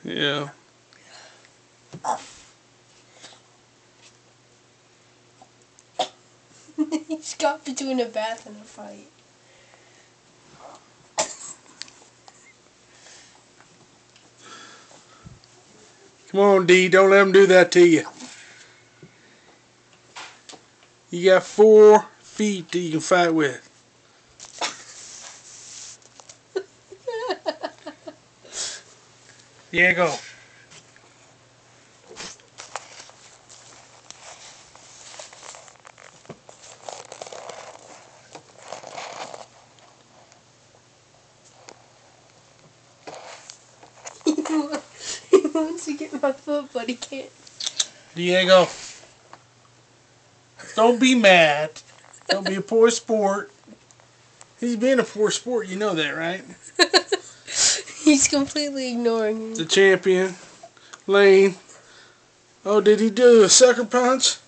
Yeah. He's got between a bath and a fight. Come on, D. Don't let him do that to you. You got 4 feet that you can fight with. Diego. He wants to get my foot, but he can't. Diego. Don't be mad. Don't be a poor sport. He's being a poor sport, you know that, right? He's completely ignoring me. The champion. Lane. Oh, did he do a sucker punch?